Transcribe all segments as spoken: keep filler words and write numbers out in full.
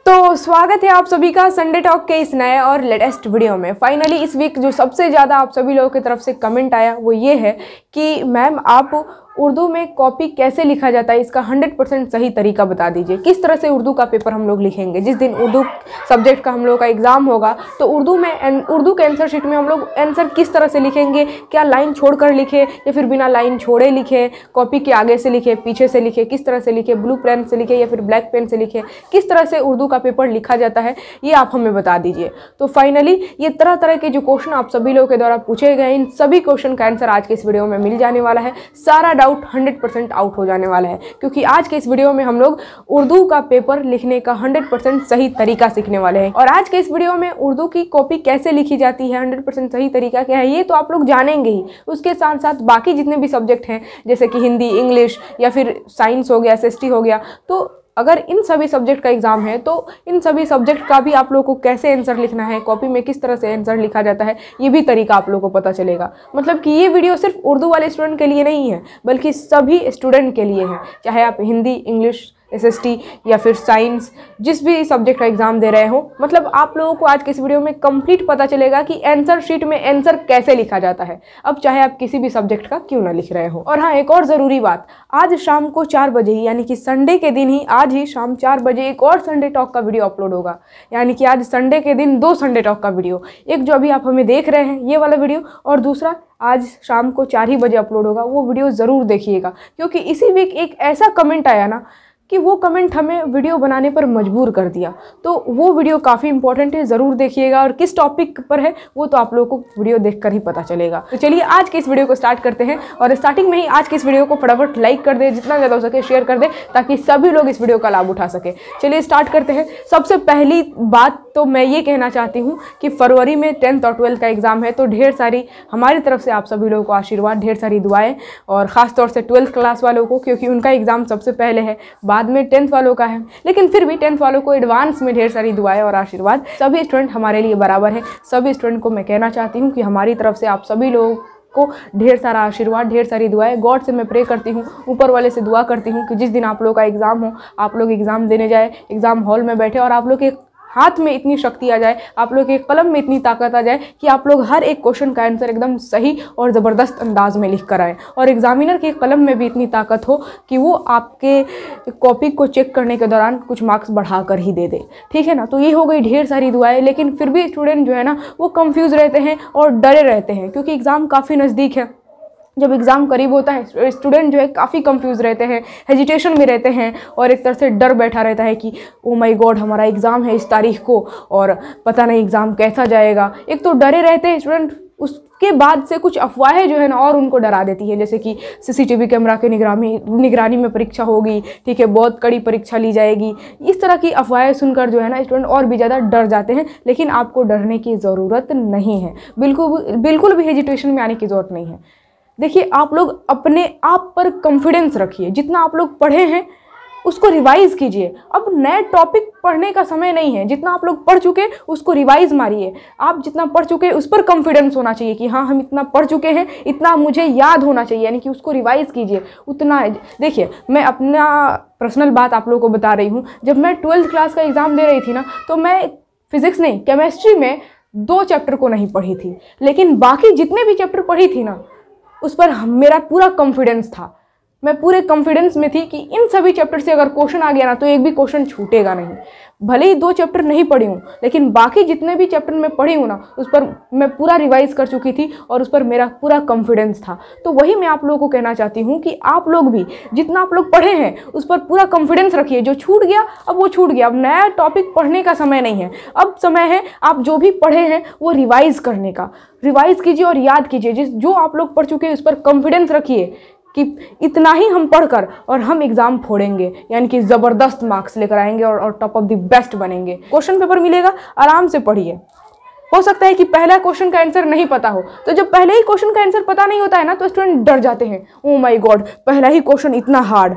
तो स्वागत है आप सभी का संडे टॉक के इस नए और लेटेस्ट वीडियो में। फाइनली इस वीक जो सबसे ज़्यादा आप सभी लोगों की तरफ से कमेंट आया वो ये है कि मैम आप उर्दू में कॉपी कैसे लिखा जाता है, इसका हंड्रेड परसेंट सही तरीका बता दीजिए। किस तरह से उर्दू का पेपर हम लोग लिखेंगे जिस दिन उर्दू सब्जेक्ट का हम लोग का एग्ज़ाम होगा, तो उर्दू में उर्दू के आंसर शीट में हम लोग आंसर किस तरह से लिखेंगे, क्या लाइन छोड़कर लिखे या फिर बिना लाइन छोड़े लिखे, कॉपी के आगे से लिखे पीछे से लिखे, किस तरह से लिखे, ब्लू पेन से लिखे या फिर ब्लैक पेन से लिखे, किस तरह से उर्दू का पेपर लिखा जाता है ये आप हमें बता दीजिए। तो फाइनली ये तरह तरह के जो क्वेश्चन आप सभी लोगों के द्वारा पूछे गए, इन सभी क्वेश्चन का आंसर आज के इस वीडियो में मिल जाने वाला है। सारा डाउट हंड्रेड परसेंट आउट हो जाने वाला है, क्योंकि आज के इस वीडियो में हम लोग उर्दू का पेपर लिखने का हंड्रेड परसेंट सही तरीका सीखने वाले हैं। और आज के इस वीडियो में उर्दू की कॉपी कैसे लिखी जाती है, हंड्रेड परसेंट सही तरीका क्या है, ये तो आप लोग जानेंगे ही। उसके साथ साथ बाकी जितने भी सब्जेक्ट हैं जैसे कि हिंदी, इंग्लिश या फिर साइंस हो गया, एस एस टी हो गया, तो अगर इन सभी सब्जेक्ट का एग्जाम है तो इन सभी सब्जेक्ट का भी आप लोगों को कैसे आंसर लिखना है, कॉपी में किस तरह से आंसर लिखा जाता है, ये भी तरीका आप लोगों को पता चलेगा। मतलब कि ये वीडियो सिर्फ उर्दू वाले स्टूडेंट के लिए नहीं है, बल्कि सभी स्टूडेंट के लिए है, चाहे आप Hindi, English, S S T या फिर साइंस जिस भी सब्जेक्ट का एग्जाम दे रहे हो। मतलब आप लोगों को आज के इस वीडियो में कंप्लीट पता चलेगा कि आंसर शीट में आंसर कैसे लिखा जाता है, अब चाहे आप किसी भी सब्जेक्ट का क्यों ना लिख रहे हो। और हाँ, एक और ज़रूरी बात, आज शाम को चार बजे ही यानी कि संडे के दिन ही आज ही शाम चार बजे एक और संडे टॉक का वीडियो अपलोड होगा। यानी कि आज संडे के दिन दो संडे टॉक का वीडियो, एक जो अभी आप हमें देख रहे हैं ये वाला वीडियो, और दूसरा आज शाम को चार ही बजे अपलोड होगा। वो वीडियो ज़रूर देखिएगा, क्योंकि इसी वीक एक ऐसा कमेंट आया ना कि वो कमेंट हमें वीडियो बनाने पर मजबूर कर दिया। तो वो वीडियो काफ़ी इंपॉर्टेंट है, ज़रूर देखिएगा। और किस टॉपिक पर है वो तो आप लोगों को वीडियो देखकर ही पता चलेगा। तो चलिए आज के इस वीडियो को स्टार्ट करते हैं, और स्टार्टिंग में ही आज के इस वीडियो को फटाफट लाइक कर दे, जितना ज़्यादा हो सके शेयर कर दे, ताकि सभी लोग इस वीडियो का लाभ उठा सके। चलिए स्टार्ट करते हैं। सबसे पहली बात तो मैं ये कहना चाहती हूँ कि फरवरी में टेंथ और ट्वेल्थ का एग्ज़ाम है, तो ढेर सारी हमारी तरफ से आप सभी लोगों को आशीर्वाद, ढेर सारी दुआएं, और ख़ास तौर से ट्वेल्थ क्लास वालों को, क्योंकि उनका एग्ज़ाम सबसे पहले है, बाद में टेंथ वालों का है। लेकिन फिर भी टेंथ वालों को एडवांस में ढेर सारी दुआएं और आशीर्वाद। सभी स्टूडेंट हमारे लिए बराबर है। सभी स्टूडेंट को मैं कहना चाहती हूँ कि हमारी तरफ से आप सभी लोगों को ढेर सारा आशीर्वाद, ढेर सारी दुआएं। गॉड से मैं प्रे करती हूँ, ऊपर वाले से दुआ करती हूँ कि जिस दिन आप लोगों का एग्ज़ाम हो, आप लोग एग्ज़ाम देने जाए, एग्ज़ाम हॉल में बैठे और आप लोग के हाथ में इतनी शक्ति आ जाए, आप लोग के कलम में इतनी ताकत आ जाए कि आप लोग हर एक क्वेश्चन का आंसर एकदम सही और ज़बरदस्त अंदाज में लिख कर आए, और एग्जामिनर के कलम में भी इतनी ताकत हो कि वो आपके कॉपी को चेक करने के दौरान कुछ मार्क्स बढ़ा कर ही दे दे। ठीक है ना। तो ये हो गई ढेर सारी दुआएं। लेकिन फिर भी स्टूडेंट जो है ना वो कंफ्यूज रहते हैं और डरे रहते हैं, क्योंकि एग्ज़ाम काफ़ी नज़दीक है। जब एग्ज़ाम करीब होता है स्टूडेंट जो है काफ़ी कंफ्यूज रहते हैं, हेजिटेशन में रहते हैं, और एक तरह से डर बैठा रहता है कि ओ माय गॉड हमारा एग्ज़ाम है इस तारीख को और पता नहीं एग्ज़ाम कैसा जाएगा। एक तो डरे रहते हैं स्टूडेंट, उसके बाद से कुछ अफवाहें जो है ना और उनको डरा देती है, जैसे कि सीसीटीवी कैमरा के निगरानी निगरानी में परीक्षा होगी, ठीक है, बहुत कड़ी परीक्षा ली जाएगी। इस तरह की अफवाहें सुनकर जो है ना स्टूडेंट और भी ज़्यादा डर जाते हैं। लेकिन आपको डरने की ज़रूरत नहीं है, बिल्कुल बिल्कुल भी हेजिटेशन में आने की ज़रूरत नहीं है। देखिए, आप लोग अपने आप पर कॉन्फिडेंस रखिए। जितना आप लोग पढ़े हैं उसको रिवाइज़ कीजिए। अब नए टॉपिक पढ़ने का समय नहीं है, जितना आप लोग पढ़ चुके उसको रिवाइज़ मारिए। आप जितना पढ़ चुके उस पर कॉन्फिडेंस होना चाहिए कि हाँ हम इतना पढ़ चुके हैं, इतना मुझे याद होना चाहिए, यानी कि उसको रिवाइज़ कीजिए उतना। देखिए, मैं अपना पर्सनल बात आप लोगों को बता रही हूँ। जब मैं ट्वेल्थ क्लास का एग्ज़ाम दे रही थी ना, तो मैं फिज़िक्स नहीं, केमिस्ट्री में दो चैप्टर को नहीं पढ़ी थी, लेकिन बाकी जितने भी चैप्टर पढ़ी थी ना उस पर मेरा पूरा कॉन्फिडेंस था। मैं पूरे कॉन्फिडेंस में थी कि इन सभी चैप्टर से अगर क्वेश्चन आ गया ना तो एक भी क्वेश्चन छूटेगा नहीं। भले ही दो चैप्टर नहीं पढ़ी हूँ, लेकिन बाकी जितने भी चैप्टर मैं पढ़ी हूँ ना उस पर मैं पूरा रिवाइज कर चुकी थी और उस पर मेरा पूरा कॉन्फिडेंस था। तो वही मैं आप लोगों को कहना चाहती हूँ कि आप लोग भी जितना आप लोग पढ़े हैं उस पर पूरा कॉन्फिडेंस रखिए। जो छूट गया अब वो छूट गया, अब नया टॉपिक पढ़ने का समय नहीं है। अब समय है आप जो भी पढ़े हैं वो रिवाइज करने का। रिवाइज कीजिए और याद कीजिए। जिस जो आप लोग पढ़ चुके हैं उस पर कॉन्फिडेंस रखिए कि इतना ही हम पढ़कर और हम एग्ज़ाम फोड़ेंगे, यानी कि ज़बरदस्त मार्क्स लेकर आएंगे और, और टॉप ऑफ द बेस्ट बनेंगे। क्वेश्चन पेपर मिलेगा, आराम से पढ़िए। हो सकता है कि पहला क्वेश्चन का आंसर नहीं पता हो, तो जब पहले ही क्वेश्चन का आंसर पता नहीं होता है ना तो स्टूडेंट डर जाते हैं, ओ माय गॉड पहला ही क्वेश्चन इतना हार्ड।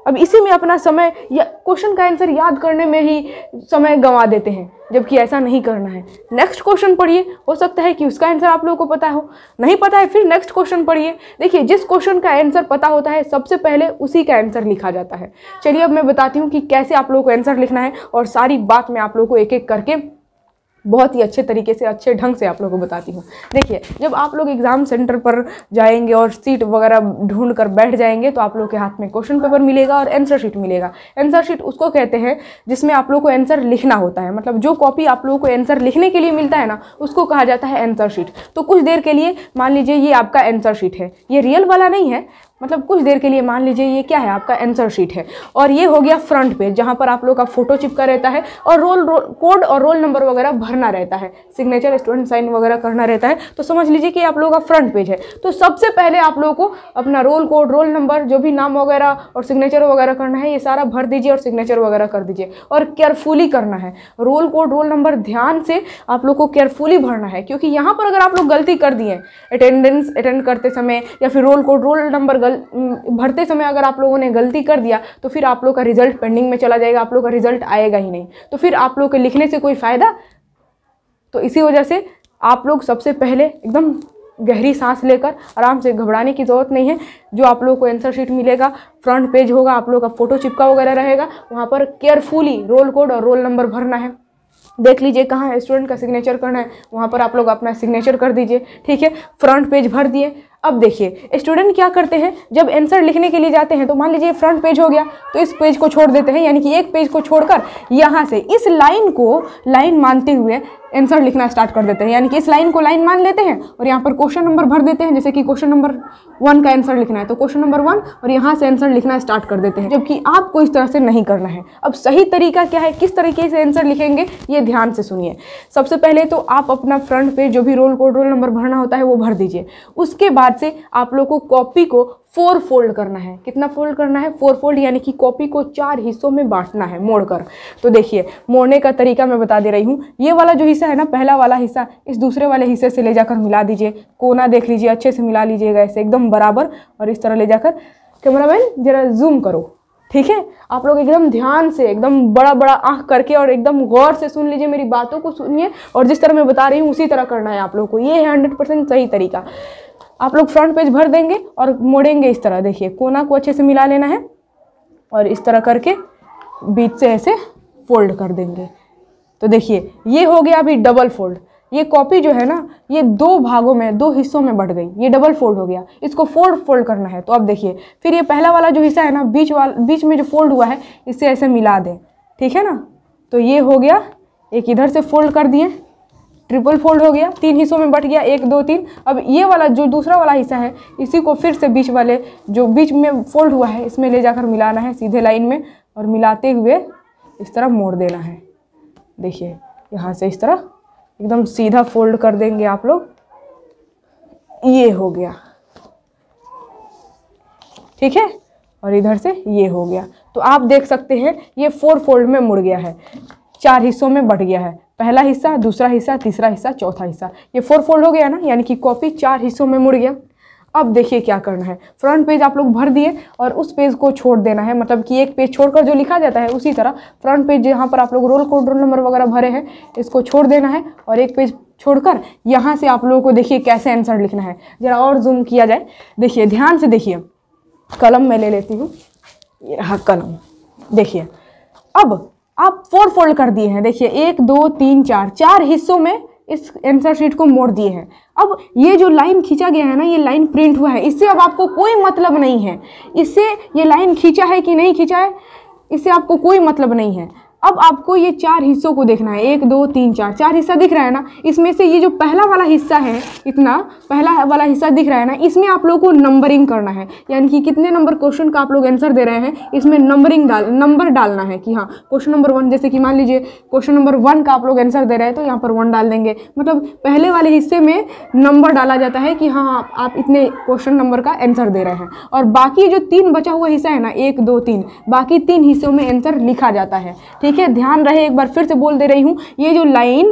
अब इसी में अपना समय या क्वेश्चन का आंसर याद करने में ही समय गंवा देते हैं, जबकि ऐसा नहीं करना है। नेक्स्ट क्वेश्चन पढ़िए, हो सकता है कि उसका आंसर आप लोगों को पता हो, नहीं पता है फिर नेक्स्ट क्वेश्चन पढ़िए। देखिए जिस क्वेश्चन का आंसर पता होता है सबसे पहले उसी का आंसर लिखा जाता है। चलिए अब मैं बताती हूँ कि कैसे आप लोगों को आंसर लिखना है, और सारी बात मैं आप लोगों को एक एक करके बहुत ही अच्छे तरीके से, अच्छे ढंग से आप लोगों को बताती हूँ। देखिए जब आप लोग एग्ज़ाम सेंटर पर जाएंगे और सीट वगैरह ढूंढ कर बैठ जाएंगे तो आप लोग के हाथ में क्वेश्चन पेपर मिलेगा और आंसर शीट मिलेगा। आंसर शीट उसको कहते हैं जिसमें आप लोग को आंसर लिखना होता है, मतलब जो कॉपी आप लोगों को आंसर लिखने के लिए मिलता है ना, उसको कहा जाता है आंसर शीट। तो कुछ देर के लिए मान लीजिए ये आपका आंसर शीट है, ये रियल वाला नहीं है, मतलब कुछ देर के लिए मान लीजिए ये क्या है, आपका आंसर शीट है। और ये हो गया फ्रंट पेज जहाँ पर आप लोग का फोटो चिपका रहता है और रोल, रोल कोड और रोल नंबर वगैरह भरना रहता है, सिग्नेचर स्टूडेंट साइन वगैरह करना रहता है। तो समझ लीजिए कि आप लोगों का फ्रंट पेज है। तो सबसे पहले आप लोगों को अपना रोल कोड, रोल नंबर, जो भी नाम वगैरह और सिग्नेचर वगैरह करना है, ये सारा भर दीजिए और सिग्नेचर वगैरह कर दीजिए। और केयरफुली करना है, रोल कोड, रोल नंबर ध्यान से आप लोग को केयरफुली भरना है, क्योंकि यहाँ पर अगर आप लोग गलती कर दिए अटेंडेंस अटेंड करते समय या फिर रोल कोड, रोल नंबर भरते समय अगर आप लोगों ने गलती कर दिया तो फिर आप लोग का रिजल्ट पेंडिंग में चला जाएगा, आप लोग का रिजल्ट आएगा ही नहीं। तो फिर आप लोग के लिखने से कोई फ़ायदा। तो इसी वजह से आप लोग सबसे पहले एकदम गहरी सांस लेकर, आराम से, घबराने की ज़रूरत नहीं है। जो आप लोग को आंसर शीट मिलेगा, फ्रंट पेज होगा, आप लोग का फोटो चिपका वगैरह रहेगा, वहाँ पर केयरफुली रोल कोड और रोल नंबर भरना है। देख लीजिए कहाँ है स्टूडेंट का सिग्नेचर करना है, वहाँ पर आप लोग अपना सिग्नेचर कर दीजिए। ठीक है, फ्रंट पेज भर दिए। अब देखिए स्टूडेंट क्या करते हैं, जब आंसर लिखने के लिए जाते हैं तो मान लीजिए फ्रंट पेज हो गया तो इस पेज को छोड़ देते हैं, यानी कि एक पेज को छोड़कर यहाँ से इस लाइन को लाइन मानते हुए आंसर लिखना स्टार्ट कर देते हैं। यानी कि इस लाइन को लाइन मान लेते हैं और यहाँ पर क्वेश्चन नंबर भर देते हैं। जैसे कि क्वेश्चन नंबर वन का आंसर लिखना है तो क्वेश्चन नंबर वन, और यहाँ से आंसर लिखना स्टार्ट कर देते हैं, जबकि आपको इस तरह से नहीं करना है। अब सही तरीका क्या है, किस तरीके से आंसर लिखेंगे, ये ध्यान से सुनिए। सबसे पहले तो आप अपना फ्रंट पेज जो भी रोल कोड, रोल नंबर भरना होता है वो भर दीजिए। उसके बाद से आप लोग को कॉपी को फोर फोल्ड करना है। कितना फोल्ड करना है, फोर फोल्ड, यानी कि कॉपी को चार हिस्सों में बांटना है मोड़कर। तो देखिए मोड़ने का तरीका मैं बता दे रही हूँ। ये वाला जो हिस्सा है ना, पहला वाला हिस्सा इस दूसरे वाले हिस्से से ले जाकर मिला दीजिए। कोना देख लीजिए, अच्छे से मिला लीजिएगा ऐसे एकदम बराबर, और इस तरह ले जाकर, कैमरामैन जरा जूम करो। ठीक है, आप लोग एकदम ध्यान से, एकदम बड़ा बड़ा आंख करके और एकदम गौर से सुन लीजिए, मेरी बातों को सुनिए, और जिस तरह मैं बता रही हूँ उसी तरह करना है आप लोग को। ये है हंड्रेड परसेंट सही तरीका। आप लोग फ्रंट पेज भर देंगे और मोड़ेंगे इस तरह। देखिए कोना को अच्छे से मिला लेना है और इस तरह करके बीच से ऐसे फोल्ड कर देंगे। तो देखिए ये हो गया अभी डबल फोल्ड। ये कॉपी जो है ना, ये दो भागों में, दो हिस्सों में बढ़ गई, ये डबल फोल्ड हो गया। इसको फोल्ड फोल्ड करना है। तो अब देखिए फिर ये पहला वाला जो हिस्सा है ना, बीच वाला, बीच में जो फोल्ड हुआ है, इससे ऐसे मिला दें। ठीक है ना, तो ये हो गया, एक इधर से फोल्ड कर दिए, ट्रिपल फोल्ड हो गया, तीन हिस्सों में बट गया, एक दो तीन। अब ये वाला जो दूसरा वाला हिस्सा है, इसी को फिर से बीच वाले जो बीच में फोल्ड हुआ है, इसमें ले जाकर मिलाना है सीधे लाइन में, और मिलाते हुए इस तरह मोड़ देना है। देखिए यहाँ से इस तरह एकदम सीधा फोल्ड कर देंगे आप लोग। ये हो गया, ठीक है, और इधर से ये हो गया। तो आप देख सकते हैं ये फोर फोल्ड में मुड़ गया है, चार हिस्सों में बढ़ गया है। पहला हिस्सा, दूसरा हिस्सा, तीसरा हिस्सा, चौथा हिस्सा, ये फोर फोल्ड हो गया ना, यानी कि कॉपी चार हिस्सों में मुड़ गया। अब देखिए क्या करना है, फ्रंट पेज आप लोग भर दिए और उस पेज को छोड़ देना है, मतलब कि एक पेज छोड़कर जो लिखा जाता है उसी तरह फ्रंट पेज जहाँ पर आप लोग रोल कोड, रोल नंबर वगैरह भरे हैं, इसको छोड़ देना है, और एक पेज छोड़कर यहाँ से आप लोगों को देखिए कैसे आंसर लिखना है। जरा और जूम किया जाए, देखिए ध्यान से देखिए। कलम मैं ले लेती हूँ, ये रहा कलम। देखिए अब आप फोर फोल्ड कर दिए हैं। देखिए एक दो तीन चार, चार हिस्सों में इस आंसर शीट को मोड़ दिए हैं। अब ये जो लाइन खींचा गया है ना, ये लाइन प्रिंट हुआ है, इससे अब आपको कोई मतलब नहीं है, इससे ये लाइन खींचा है कि नहीं खींचा है, इससे आपको कोई मतलब नहीं है। अब आपको ये चार हिस्सों को देखना है, एक दो तीन चार, चार हिस्सा दिख रहा है ना, इसमें से ये जो पहला वाला हिस्सा है, इतना पहला वाला हिस्सा दिख रहा है ना, इसमें आप लोगों को नंबरिंग करना है, यानी कि कितने नंबर क्वेश्चन का आप लोग आंसर दे रहे हैं, इसमें नंबरिंग डाल नंबर डालना है कि हाँ क्वेश्चन नंबर वन, जैसे कि मान लीजिए क्वेश्चन नंबर वन का आप लोग आंसर दे रहे हैं तो यहाँ पर वन डाल देंगे। मतलब पहले वाले हिस्से में नंबर डाला जाता है कि हाँ आप, आप इतने क्वेश्चन नंबर का आंसर दे रहे हैं, और बाकी जो तीन बचा हुआ हिस्सा है ना, एक दो तीन, बाकी तीन हिस्सों में आंसर लिखा जाता है। ठीक है, ध्यान रहे, एक बार फिर से बोल दे रही हूँ, ये जो लाइन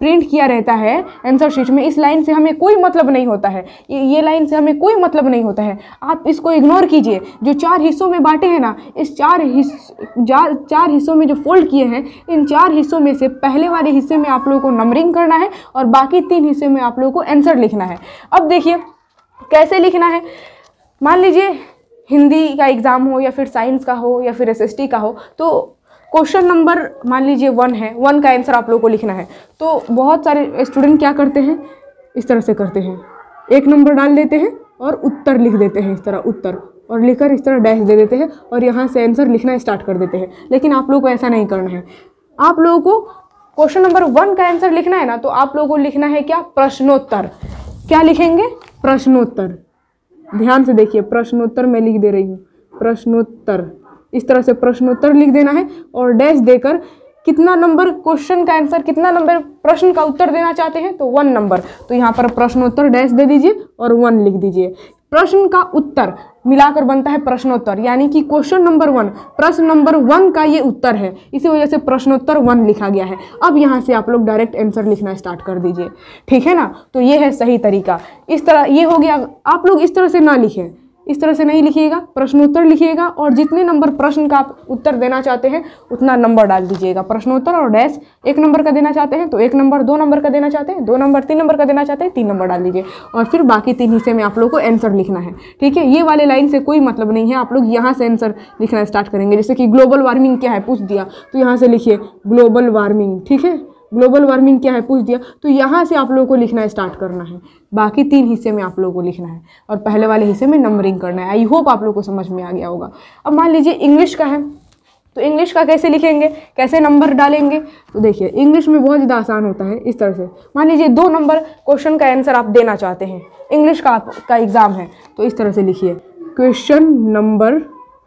प्रिंट किया रहता है आंसर शीट में, इस लाइन से हमें कोई मतलब नहीं होता है, ये ये लाइन से हमें कोई मतलब नहीं होता है। आप इसको इग्नोर कीजिए। जो चार हिस्सों में बांटे हैं ना, इस चार हिस्स चार हिस्सों में जो फोल्ड किए हैं, इन चार हिस्सों में से पहले वाले हिस्से में आप लोगों को नंबरिंग करना है और बाकी तीन हिस्से में आप लोगों को आंसर लिखना है। अब देखिए कैसे लिखना है। मान लीजिए हिंदी का एग्ज़ाम हो या फिर साइंस का हो या फिर एसएसटी का हो, तो क्वेश्चन नंबर मान लीजिए वन है, वन का आंसर आप लोगों को लिखना है। तो बहुत सारे स्टूडेंट क्या करते हैं, इस तरह से करते हैं, एक नंबर डाल देते हैं और उत्तर लिख देते हैं, इस तरह उत्तर, और लिखकर इस तरह डैश दे देते हैं और यहाँ से आंसर लिखना स्टार्ट कर देते हैं। लेकिन आप लोगों को ऐसा नहीं करना है। आप लोगों को क्वेश्चन नंबर वन का आंसर लिखना है ना, तो आप लोगों को लिखना है क्या, प्रश्नोत्तर। क्या लिखेंगे, प्रश्नोत्तर। ध्यान से देखिए, प्रश्नोत्तर मैं लिख दे रही हूँ, प्रश्नोत्तर। इस तरह से प्रश्नोत्तर लिख देना है और डैश देकर कितना नंबर क्वेश्चन का आंसर, कितना नंबर प्रश्न का उत्तर देना चाहते हैं, तो वन नंबर। तो यहाँ पर प्रश्नोत्तर डैश दे दीजिए और वन लिख दीजिए। प्रश्न का उत्तर मिलाकर बनता है प्रश्नोत्तर, यानी कि क्वेश्चन नंबर वन, प्रश्न नंबर वन का ये उत्तर है, इसी वजह से प्रश्नोत्तर वन लिखा गया है। अब यहाँ से आप लोग डायरेक्ट आंसर लिखना स्टार्ट कर दीजिए, ठीक है ना। तो ये है सही तरीका। इस तरह ये हो गया। आप लोग इस तरह से ना लिखें, इस तरह से नहीं लिखिएगा, प्रश्नोत्तर लिखिएगा और जितने नंबर प्रश्न का आप उत्तर देना चाहते हैं उतना नंबर डाल दीजिएगा। प्रश्नोत्तर और डैश, एक नंबर का देना चाहते हैं तो एक नंबर, दो नंबर का देना चाहते हैं दो नंबर, तीन नंबर का देना चाहते हैं तीन नंबर डाल दीजिए और फिर बाकी तीन हिस्से में आप लोगों को आंसर लिखना है, ठीक है। ये वाले लाइन से कोई मतलब नहीं है, आप लोग यहाँ से आंसर लिखना स्टार्ट करेंगे। जैसे कि ग्लोबल वार्मिंग क्या है पूछ दिया, तो यहाँ से लिखिए ग्लोबल वार्मिंग, ठीक है। ग्लोबल वार्मिंग क्या है पूछ दिया, तो यहाँ से आप लोगों को लिखना स्टार्ट करना है। बाकी तीन हिस्से में आप लोगों को लिखना है और पहले वाले हिस्से में नंबरिंग करना है। आई होप आप लोगों को समझ में आ गया होगा। अब मान लीजिए इंग्लिश का है, तो इंग्लिश का कैसे लिखेंगे, कैसे नंबर डालेंगे, तो देखिए इंग्लिश में बहुत ज़्यादा आसान होता है। इस तरह से मान लीजिए दो नंबर क्वेश्चन का आंसर आप देना चाहते हैं, इंग्लिश का आपका एग्ज़ाम है, तो इस तरह से लिखिए क्वेश्चन नंबर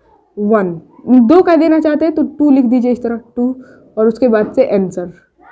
वन। दो का देना चाहते हैं तो टू लिख दीजिए, इस तरह टू, और उसके बाद से आंसर,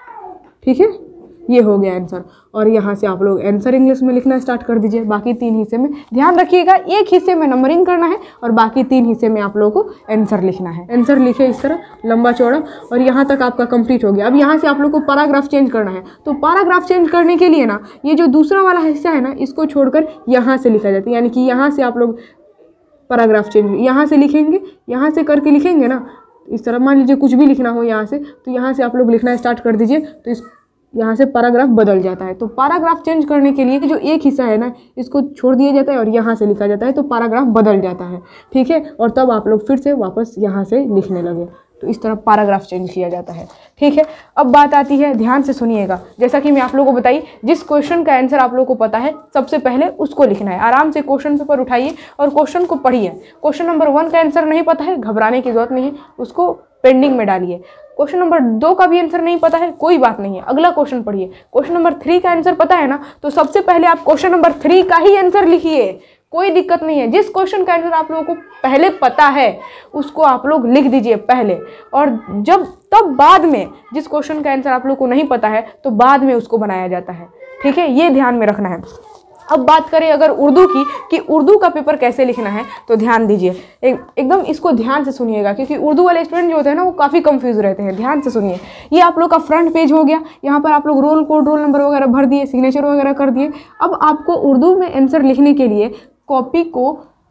ठीक है। ये हो गया आंसर और यहाँ से आप लोग आंसर इंग्लिश में लिखना स्टार्ट कर दीजिए। बाकी तीन हिस्से में ध्यान रखिएगा, एक हिस्से में नंबरिंग करना है और बाकी तीन हिस्से में आप लोगों को आंसर लिखना है। आंसर लिखे इस तरह लंबा चौड़ा और यहाँ तक आपका कंप्लीट हो गया। अब यहाँ से आप लोग को पैराग्राफ चेंज करना है, तो पैराग्राफ चेंज करने के लिए ना, ये जो दूसरा वाला हिस्सा है ना, इसको छोड़कर यहाँ से लिखा जाता है, यानी कि यहाँ से आप लोग पैराग्राफ चेंज यहाँ से लिखेंगे, यहाँ से करके लिखेंगे ना, इस तरह। मान लीजिए कुछ भी लिखना हो यहाँ से, तो यहाँ से आप लोग लिखना स्टार्ट कर दीजिए, तो इस यहाँ से पैराग्राफ बदल जाता है। तो पैराग्राफ चेंज करने के लिए जो एक हिस्सा है ना, इसको छोड़ दिया जाता है और यहाँ से लिखा जाता है, तो पैराग्राफ बदल जाता है, ठीक है। और तब आप लोग फिर से वापस यहाँ से लिखने लगे, तो इस तरह पैराग्राफ चेंज किया जाता है, ठीक है। अब बात आती है, ध्यान से सुनिएगा, जैसा कि मैं आप लोगों को बताई, जिस क्वेश्चन का आंसर आप लोगों को पता है सबसे पहले उसको लिखना है। आराम से क्वेश्चन पेपर उठाइए और क्वेश्चन को पढ़िए। क्वेश्चन नंबर वन का आंसर नहीं पता है, घबराने की जरूरत नहीं है, उसको पेंडिंग में डालिए। क्वेश्चन नंबर दो का भी आंसर नहीं पता है, कोई बात नहीं है, अगला क्वेश्चन पढ़िए। क्वेश्चन नंबर थ्री का आंसर पता है ना, तो सबसे पहले आप क्वेश्चन नंबर थ्री का ही आंसर लिखिए, कोई दिक्कत नहीं है। जिस क्वेश्चन का आंसर आप लोगों को पहले पता है उसको आप लोग लिख दीजिए पहले, और जब तब बाद में जिस क्वेश्चन का आंसर आप लोगों को नहीं पता है तो बाद में उसको बनाया जाता है, ठीक है। ये ध्यान में रखना है। अब बात करें अगर उर्दू की, कि उर्दू का पेपर कैसे लिखना है, तो ध्यान दीजिए, एक एकदम इसको ध्यान से सुनिएगा, क्योंकि उर्दू वाले स्टूडेंट जो होते हैं ना, वो काफ़ी कंफ्यूज रहते हैं। ध्यान से सुनिए। ये आप लोग का फ्रंट पेज हो गया, यहाँ पर आप लोग रोल कोड, रोल नंबर वगैरह भर दिए, सिग्नेचर वगैरह कर दिए। अब आपको उर्दू में आंसर लिखने के लिए कॉपी को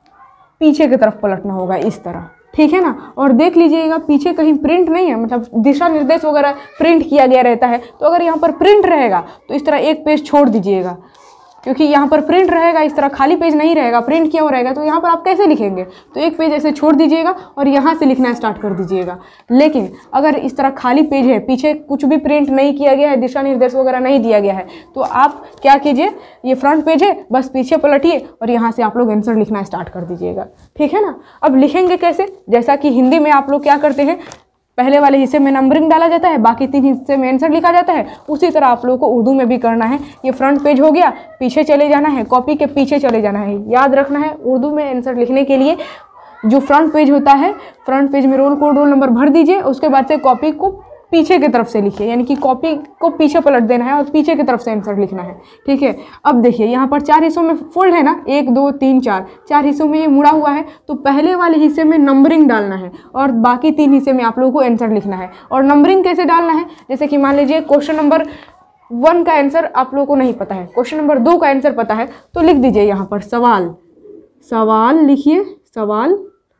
पीछे की तरफ पलटना होगा, इस तरह, ठीक है ना। और देख लीजिएगा पीछे कहीं प्रिंट नहीं है, मतलब दिशा निर्देश वगैरह प्रिंट किया गया रहता है, तो अगर यहाँ पर प्रिंट रहेगा तो इस तरह एक पेज छोड़ दीजिएगा, क्योंकि यहाँ पर प्रिंट रहेगा, इस तरह खाली पेज नहीं रहेगा, प्रिंट किया हुआ रहेगा, तो यहाँ पर आप कैसे लिखेंगे, तो एक पेज ऐसे छोड़ दीजिएगा और यहाँ से लिखना स्टार्ट कर दीजिएगा। लेकिन अगर इस तरह खाली पेज है, पीछे कुछ भी प्रिंट नहीं किया गया है, दिशा निर्देश वगैरह नहीं दिया गया है, तो आप क्या कीजिए, ये फ्रंट पेज है, बस पीछे पलटिए और यहाँ से आप लोग आंसर लिखना स्टार्ट कर दीजिएगा, ठीक है ना। अब लिखेंगे कैसे, जैसा कि हिंदी में आप लोग क्या करते हैं, पहले वाले हिस्से में नंबरिंग डाला जाता है, बाकी तीन हिस्से में आंसर लिखा जाता है, उसी तरह आप लोगों को उर्दू में भी करना है। ये फ्रंट पेज हो गया, पीछे चले जाना है, कॉपी के पीछे चले जाना है। याद रखना है, उर्दू में आंसर लिखने के लिए जो फ्रंट पेज होता है, फ्रंट पेज में रोल कोड, रोल नंबर भर दीजिए, उसके बाद से कॉपी को पीछे की तरफ से लिखिए, यानी कि कॉपी को पीछे पलट देना है और पीछे की तरफ से आंसर लिखना है, ठीक है। अब देखिए यहाँ पर चार हिस्सों में फोल्ड है ना, एक दो तीन चार, चार हिस्सों में ये मुड़ा हुआ है, तो पहले वाले हिस्से में नंबरिंग डालना है और बाकी तीन हिस्से में आप लोगों को आंसर लिखना है। और नंबरिंग कैसे डालना है, जैसे कि मान लीजिए क्वेश्चन नंबर वन का आंसर आप लोगों को नहीं पता है, क्वेश्चन नंबर दो का आंसर पता है तो लिख दीजिए यहाँ पर सवाल, सवाल लिखिए सवाल,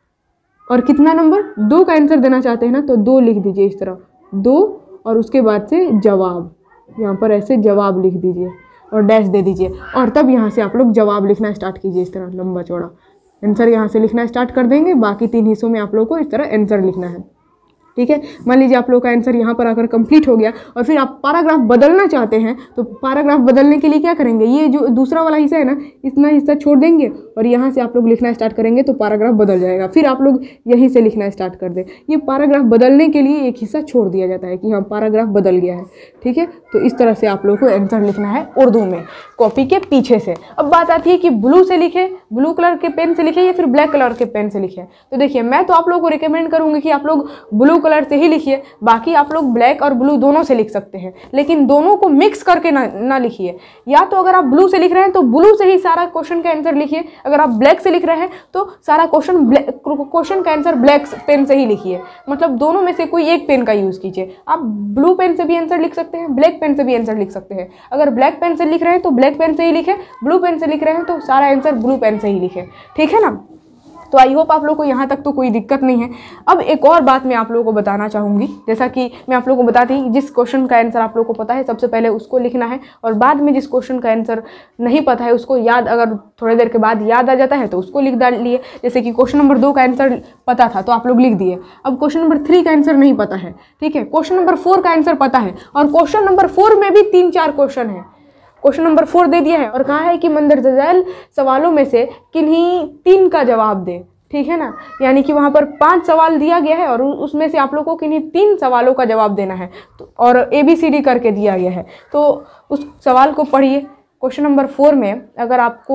और कितना नंबर, दो का आंसर देना चाहते हैं ना तो दो लिख दीजिए इस तरह, दो, और उसके बाद से जवाब, यहाँ पर ऐसे जवाब लिख दीजिए और डैश दे दीजिए, और तब यहाँ से आप लोग जवाब लिखना स्टार्ट कीजिए इस तरह लंबा चौड़ा। आंसर यहाँ से लिखना स्टार्ट कर देंगे, बाकी तीन हिस्सों में आप लोगों को इस तरह आंसर लिखना है। ठीक है, मान लीजिए आप लोग का आंसर यहाँ पर आकर कंप्लीट हो गया और फिर आप पैराग्राफ बदलना चाहते हैं तो पैराग्राफ बदलने के लिए क्या करेंगे, ये जो दूसरा वाला हिस्सा है ना इतना हिस्सा छोड़ देंगे और यहाँ से आप लोग लिखना स्टार्ट करेंगे तो पैराग्राफ बदल जाएगा। फिर आप लोग यहीं से लिखना स्टार्ट कर दें। ये पैराग्राफ बदलने के लिए एक हिस्सा छोड़ दिया जाता है कि हाँ पैराग्राफ बदल गया है। ठीक है, तो इस तरह से आप लोग को आंसर लिखना है उर्दू में कॉपी के पीछे से। अब बात आती है कि ब्लू से लिखे, ब्लू कलर के पेन से लिखे या फिर ब्लैक कलर के पेन से लिखे। तो देखिए मैं तो आप लोगों को रिकमेंड करूँगी कि आप लोग ब्लू कलर से ही लिखिए, बाकी आप लोग ब्लैक और ब्लू दोनों से लिख सकते हैं, लेकिन दोनों को मिक्स करके ना ना लिखिए। या तो अगर आप ब्लू से लिख रहे हैं तो ब्लू से ही सारा क्वेश्चन का आंसर लिखिए, अगर आप ब्लैक से लिख रहे हैं तो सारा क्वेश्चन क्वेश्चन का आंसर ब्लैक पेन से ही लिखिए। मतलब दोनों में से कोई एक पेन का यूज़ कीजिए। आप ब्लू पेन से भी आंसर लिख सकते हैं, ब्लैक पेन से भी आंसर लिख सकते हैं। अगर ब्लैक पेन से लिख रहे हैं तो ब्लैक पेन से ही लिखें, ब्लू पेन से लिख रहे हैं तो सारा आंसर ब्लू पेन से ही लिखें। ठीक है ना, तो आई होप आप लोग को यहाँ तक तो कोई दिक्कत नहीं है। अब एक और बात मैं आप लोगों को बताना चाहूँगी, जैसा कि मैं आप लोगों को बताती हूँ जिस क्वेश्चन का आंसर आप लोगों को पता है सबसे पहले उसको लिखना है, और बाद में जिस क्वेश्चन का आंसर नहीं पता है उसको याद, अगर थोड़ी देर के बाद याद आ जाता है तो उसको लिख डालिए। जैसे कि क्वेश्चन नंबर दो का आंसर पता था तो आप लोग लिख दिए। अब क्वेश्चन नंबर थ्री का आंसर नहीं पता है, ठीक है, क्वेश्चन नंबर फोर का आंसर पता है, और क्वेश्चन नंबर फोर में भी तीन चार क्वेश्चन है। क्वेश्चन नंबर फोर दे दिया है और कहा है कि मंदरजा झैल सवालों में से किन्हीं तीन का जवाब दे। ठीक है ना, यानी कि वहाँ पर पांच सवाल दिया गया है और उसमें से आप लोगों को किन्हीं तीन सवालों का जवाब देना है, तो और ए बी सी डी करके दिया गया है। तो उस सवाल को पढ़िए। क्वेश्चन नंबर फोर में अगर आपको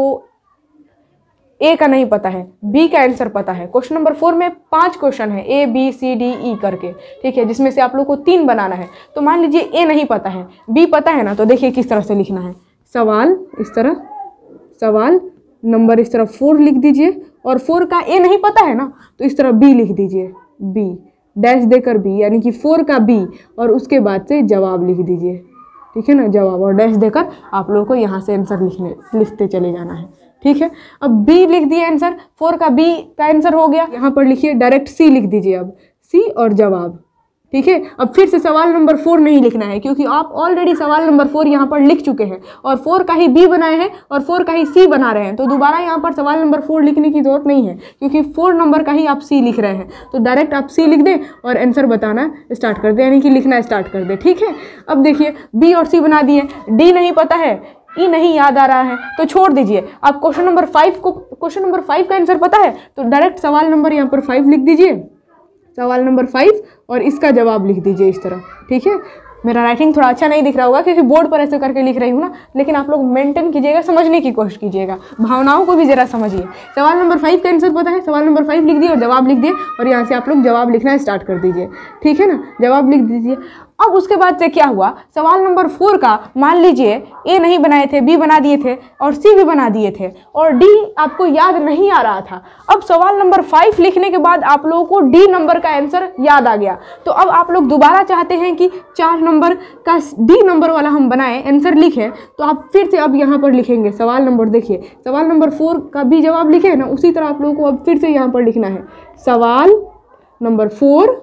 ए का नहीं पता है, बी का आंसर पता है। क्वेश्चन नंबर फोर में पांच क्वेश्चन है A B C D E करके, ठीक है, जिसमें से आप लोग को तीन बनाना है। तो मान लीजिए ए नहीं पता है, बी पता है ना, तो देखिए किस तरह से लिखना है। सवाल इस तरह, सवाल नंबर इस तरह फोर लिख दीजिए, और फोर का ए नहीं पता है ना तो इस तरह बी लिख दीजिए, बी डैश देकर बी, यानी कि फोर का बी, और उसके बाद से जवाब लिख दीजिए। ठीक है ना, जवाब और डैश देकर आप लोगों को यहाँ से आंसर लिखने लिखते चले जाना है। ठीक है, अब बी लिख दिए आंसर, फोर का बी का आंसर हो गया। यहाँ पर लिखिए डायरेक्ट सी लिख दीजिए, अब सी और जवाब। ठीक है, अब फिर से सवाल नंबर फोर नहीं लिखना है क्योंकि आप ऑलरेडी सवाल नंबर फोर यहाँ पर लिख चुके हैं और फोर का ही बी बनाए हैं और फोर का ही सी बना रहे हैं, तो दोबारा यहाँ पर सवाल नंबर फोर लिखने की जरूरत नहीं है क्योंकि फोर नंबर का ही आप सी लिख रहे हैं। तो डायरेक्ट आप सी लिख दें और आंसर बताना स्टार्ट कर दें, यानी कि लिखना स्टार्ट कर दें। ठीक है, अब देखिए बी और सी बना दिए, डी नहीं पता है, ई नहीं याद आ रहा है तो छोड़ दीजिए। आप क्वेश्चन नंबर फाइव को, क्वेश्चन नंबर फाइव का आंसर पता है तो डायरेक्ट सवाल नंबर यहाँ पर फाइव लिख दीजिए, सवाल नंबर फाइव, और इसका जवाब लिख दीजिए इस तरह। ठीक है, मेरा राइटिंग थोड़ा अच्छा नहीं दिख रहा होगा क्योंकि बोर्ड पर ऐसे करके लिख रही हूँ ना, लेकिन आप लोग मेंटेन कीजिएगा, समझने की कोशिश कीजिएगा, भावनाओं को भी जरा समझिए। सवाल नंबर फाइव का आंसर पता है, सवाल नंबर फाइव लिख दिए और जवाब लिख दिए, और यहाँ से आप लोग जवाब लिखना स्टार्ट कर दीजिए। ठीक है ना, जवाब लिख दीजिए। अब उसके बाद से क्या हुआ, सवाल नंबर फोर का मान लीजिए ए नहीं बनाए थे, बी बना दिए थे और सी भी बना दिए थे, और डी आपको याद नहीं आ रहा था। अब सवाल नंबर फाइव लिखने के बाद आप लोगों को डी नंबर का आंसर याद आ गया, तो अब आप लोग दोबारा चाहते हैं कि चार नंबर का डी नंबर वाला हम बनाएं, आंसर लिखें, तो आप फिर से अब यहाँ पर लिखेंगे सवाल नंबर, देखिए सवाल नंबर फोर का भी जवाब लिखे ना, उसी तरह आप लोगों को अब फिर से यहाँ पर लिखना है सवाल नंबर फोर,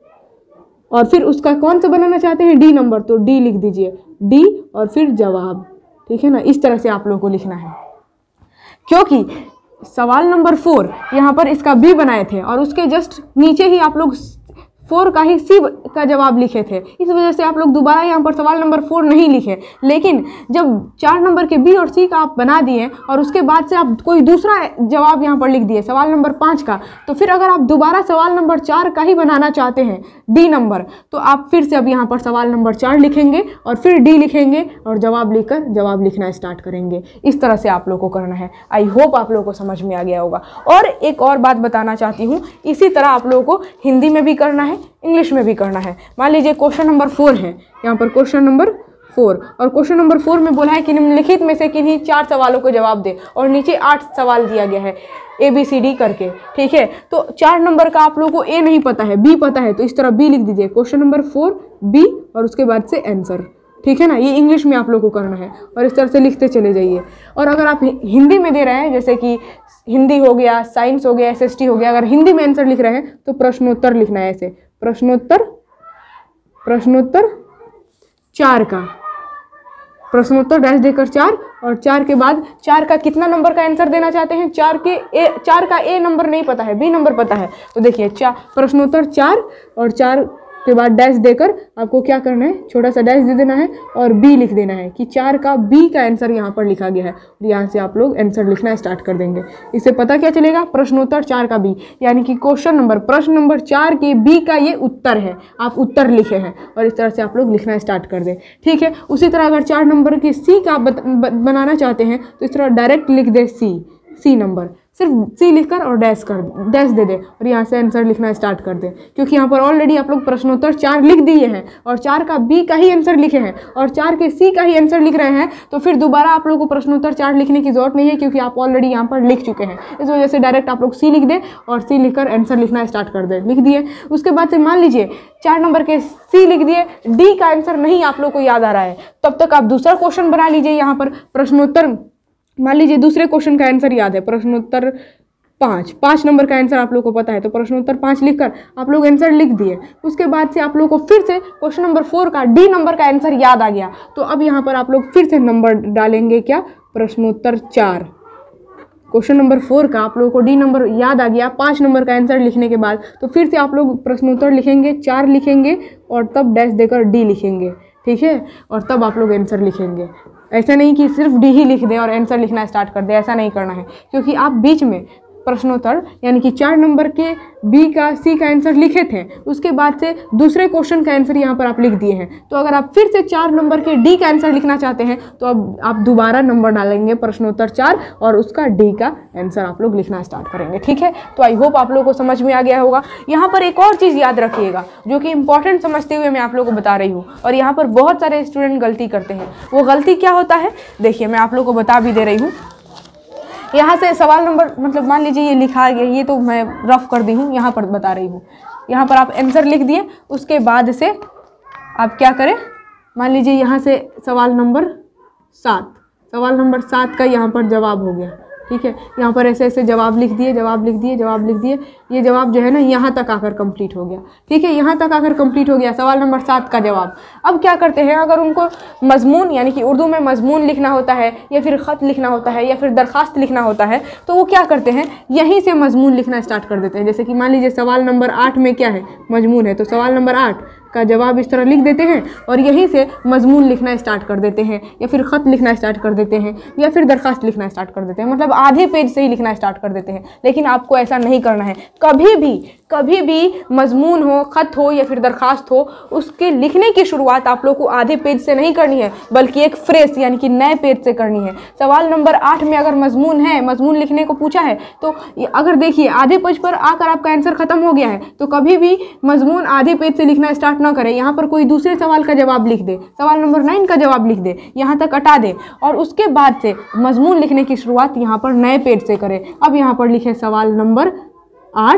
और फिर उसका कौन सा बनाना चाहते हैं, डी नंबर, तो डी लिख दीजिए, डी और फिर जवाब। ठीक है ना, इस तरह से आप लोगों को लिखना है, क्योंकि सवाल नंबर फोर यहाँ पर इसका बी बनाए थे और उसके जस्ट नीचे ही आप लोग फोर का ही सी का जवाब लिखे थे, इस वजह से आप लोग दोबारा यहाँ पर सवाल नंबर फोर नहीं लिखे। लेकिन जब चार नंबर के बी और सी का आप बना दिए और उसके बाद से आप कोई दूसरा जवाब यहाँ पर लिख दिए सवाल नंबर पाँच का, तो फिर अगर आप दोबारा सवाल नंबर चार का ही बनाना चाहते हैं डी नंबर, तो आप फिर से अब यहाँ पर सवाल नंबर चार लिखेंगे और फिर डी लिखेंगे और जवाब लिखकर जवाब लिखना स्टार्ट करेंगे। इस तरह से आप लोग को करना है। आई होप आप लोगों को समझ में आ गया होगा। और एक और बात बताना चाहती हूँ, इसी तरह आप लोगों को हिंदी में भी करना है, इंग्लिश में भी करना है। मान लीजिए क्वेश्चन नंबर फोर है, यहाँ पर क्वेश्चन नंबर फोर, और क्वेश्चन नंबर फोर में बोला है कि निम्नलिखित में से किन्हीं चार सवालों को जवाब दे, और नीचे आठ सवाल दिया गया है ए बी सी डी करके। ठीक है, तो चार नंबर का आप लोगों को ए नहीं पता है, बी पता है, तो इस तरह बी लिख दीजिए, क्वेश्चन नंबर फोर बी और उसके बाद से आंसर। ठीक है ना। ये इंग्लिश में आप लोग को करना है और इस तरह से लिखते चले जाइए। और अगर आप हिंदी में दे रहे हैं, जैसे कि हिंदी हो गया, साइंस हो गया, एसएसटी हो गया, अगर हिंदी में आंसर लिख रहे हैं तो प्रश्नोत्तर लिखना है ऐसे, प्रश्नोत्तर प्रश्नोत्तर चार का, प्रश्नोत्तर डैश देकर चार, और चार के बाद चार का कितना नंबर का आंसर देना चाहते हैं, चार के ए, चार का ए नंबर नहीं पता है, बी नंबर पता है, तो देखिए चार प्रश्नोत्तर चार और चार के बाद डैश देकर आपको क्या करना है, छोटा सा डैश दे देना है और बी लिख देना है कि चार का बी का आंसर यहाँ पर लिखा गया है। और यहाँ से आप लोग आंसर लिखना स्टार्ट कर देंगे। इससे पता क्या चलेगा, प्रश्नोत्तर चार का बी, यानी कि क्वेश्चन नंबर प्रश्न नंबर चार के बी का ये उत्तर है, आप उत्तर लिखे हैं और इस तरह से आप लोग लिखना स्टार्ट कर दें। ठीक है। उसी तरह अगर चार नंबर के सी का बत, ब, बनाना चाहते हैं तो इस तरह डायरेक्ट लिख दे सी, सी नंबर, सिर्फ सी लिखकर और डैश कर डैश दे दे और यहाँ से आंसर लिखना स्टार्ट कर दे, क्योंकि यहाँ पर ऑलरेडी आप लोग प्रश्नोत्तर चार लिख दिए हैं और चार का बी का ही आंसर लिखे हैं और चार के सी का ही आंसर लिख रहे हैं, तो फिर दोबारा आप लोग को प्रश्नोत्तर चार लिखने की जरूरत नहीं है, क्योंकि आप ऑलरेडी यहाँ पर लिख चुके हैं। इस वजह से डायरेक्ट आप लोग सी लिख दें और सी लिखकर आंसर लिखना स्टार्ट कर दें। लिख दिए, उसके बाद से मान लीजिए चार नंबर के सी लिख दिए, डी का आंसर नहीं आप लोग को याद आ रहा है, तब तक आप दूसरा क्वेश्चन बना लीजिए। यहाँ पर प्रश्नोत्तर, मान लीजिए दूसरे क्वेश्चन का आंसर याद है, प्रश्नोत्तर पाँच, पाँच नंबर का आंसर आप लोग को पता है, तो प्रश्नोत्तर पाँच लिखकर आप लोग आंसर लिख दिए। उसके बाद से आप लोग को फिर से क्वेश्चन नंबर फोर का डी नंबर का आंसर याद आ गया, तो अब यहाँ पर आप लोग फिर से नंबर डालेंगे, क्या, प्रश्नोत्तर चार। क्वेश्चन नंबर फोर का आप लोगों को डी नंबर याद आ गया पाँच नंबर का आंसर लिखने के बाद, तो फिर से आप लोग प्रश्नोत्तर लिखेंगे, चार लिखेंगे और तब डैश देकर डी लिखेंगे। ठीक है। और तब आप लोग आंसर लिखेंगे। ऐसा नहीं कि सिर्फ डी ही लिख दें और आंसर लिखना स्टार्ट कर दें, ऐसा नहीं करना है, क्योंकि आप बीच में प्रश्नोत्तर यानी कि चार नंबर के बी का सी का आंसर लिखे थे, उसके बाद से दूसरे क्वेश्चन का आंसर यहाँ पर आप लिख दिए हैं, तो अगर आप फिर से चार नंबर के डी का आंसर लिखना चाहते हैं तो अब आप दोबारा नंबर डालेंगे प्रश्नोत्तर चार और उसका डी का आंसर आप लोग लिखना स्टार्ट करेंगे। ठीक है। तो आई होप आप लोगों को समझ में आ गया होगा। यहाँ पर एक और चीज़ याद रखिएगा जो कि इंपॉर्टेंट समझते हुए मैं आप लोगों को बता रही हूँ, और यहाँ पर बहुत सारे स्टूडेंट गलती करते हैं। वो गलती क्या होता है, देखिए मैं आप लोगों को बता भी दे रही हूँ। यहाँ से सवाल नंबर, मतलब मान लीजिए ये लिखा गया, ये तो मैं रफ कर दी हूँ, यहाँ पर बता रही हूँ। यहाँ पर आप आंसर लिख दिए, उसके बाद से आप क्या करें, मान लीजिए यहाँ से सवाल नंबर सात, सवाल नंबर सात का यहाँ पर जवाब हो गया। ठीक है। यहाँ पर ऐसे ऐसे जवाब लिख दिए, जवाब लिख दिए, जवाब लिख दिए, ये जवाब जो है ना यहाँ तक आकर कंप्लीट हो गया। ठीक है। यहाँ तक आकर कंप्लीट हो गया सवाल नंबर सात का जवाब। अब क्या करते हैं, अगर उनको मजमून यानी कि उर्दू में मजमून लिखना होता है या फिर ख़त लिखना होता है या फिर दरख्वास्त लिखना होता है, तो वो क्या करते हैं, यहीं से मजमून लिखना स्टार्ट कर देते हैं। जैसे कि मान लीजिए सवाल नंबर आठ में क्या है, मजमून है, तो सवाल नंबर आठ का जवाब इस तरह लिख देते हैं और यहीं से मजमून लिखना स्टार्ट कर देते हैं या फिर ख़त लिखना स्टार्ट कर देते हैं या फिर दरख्वास्त लिखना स्टार्ट कर देते हैं, मतलब आधे पेज से ही लिखना स्टार्ट कर देते हैं। लेकिन आपको ऐसा नहीं करना है। कभी भी कभी भी मजमून हो, ख़त हो या फिर दरख्वास्त हो, उसके लिखने की शुरुआत आप लोग को आधे पेज से नहीं करनी है, बल्कि एक फ्रेश यानी कि नए पेज से करनी है। सवाल नंबर आठ में अगर मजमून है, मजमून लिखने को पूछा है, तो अगर देखिए आधे पेज पर आकर आपका आंसर ख़त्म हो गया है, तो कभी भी मजमून आधे पेज से लिखना स्टार्ट ना करें। यहाँ पर कोई दूसरे सवाल का जवाब लिख दे, सवाल नंबर नाइन का जवाब लिख दे, यहाँ तक हटा दे और उसके बाद से मजमून लिखने की शुरुआत यहाँ पर नए पेज से करें। अब यहाँ पर लिखे सवाल नंबर आठ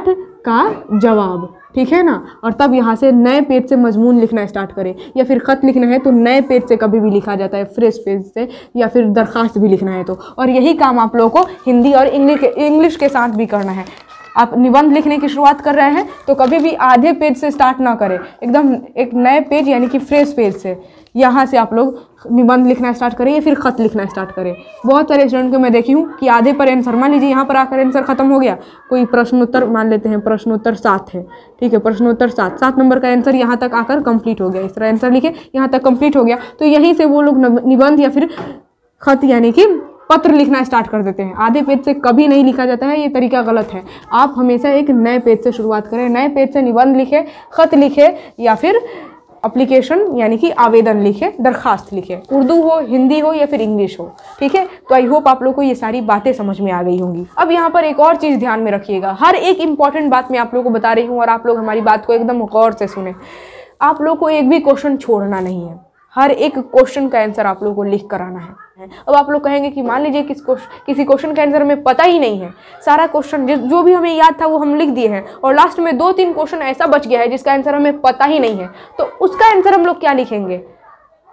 का जवाब, ठीक है ना, और तब यहाँ से नए पेज से मजमून लिखना स्टार्ट करें। या फिर ख़त लिखना है तो नए पेज से कभी भी लिखा जाता है, फ्रेश पेज से, या फिर दरख्वास्त भी लिखना है तो। और यही काम आप लोगों को हिंदी और इंग्लिश इंग्लिश के साथ भी करना है। आप निबंध लिखने की शुरुआत कर रहे हैं तो कभी भी आधे पेज से स्टार्ट ना करें, एकदम एक नए पेज यानी कि फ्रेश पेज से यहाँ से आप लोग निबंध लिखना स्टार्ट करें या फिर ख़त लिखना स्टार्ट करें। बहुत सारे स्टूडेंट को मैं देखी हूँ कि आधे पर आंसर, मान लीजिए यहाँ पर आकर आंसर खत्म हो गया, कोई प्रश्नोत्तर मान लेते हैं, प्रश्नोत्तर सात है, ठीक है, प्रश्नोत्तर सात सात नंबर का आंसर यहाँ तक आकर कंप्लीट हो गया, इस तरह आंसर लिखे यहाँ तक कंप्लीट हो गया, तो यहीं से वो लोग निबंध या फिर ख़त यानी कि पत्र लिखना स्टार्ट कर देते हैं। आधे पेज से कभी नहीं लिखा जाता है, ये तरीका गलत है। आप हमेशा एक नए पेज से शुरुआत करें, नए पेज से निबंध लिखे, ख़त लिखे या फिर एप्लीकेशन यानी कि आवेदन लिखे, दरखास्त लिखे, उर्दू हो, हिंदी हो या फिर इंग्लिश हो, ठीक है। तो आई होप आप लोग को ये सारी बातें समझ में आ गई होंगी। अब यहाँ पर एक और चीज़ ध्यान में रखिएगा, हर एक इंपॉर्टेंट बात मैं आप लोगों को बता रही हूँ और आप लोग हमारी बात को एकदम गौर से सुने। आप लोग को एक भी क्वेश्चन छोड़ना नहीं है, हर एक क्वेश्चन का आंसर आप लोगों को लिख कर आना है। अब आप लोग कहेंगे कि मान लीजिए किस किसी क्वेश्चन का आंसर हमें पता ही नहीं है, सारा क्वेश्चन जो भी हमें याद था वो हम लिख दिए हैं और लास्ट में दो तीन क्वेश्चन ऐसा बच गया है जिसका आंसर हमें पता ही नहीं है, तो उसका आंसर हम लोग क्या लिखेंगे?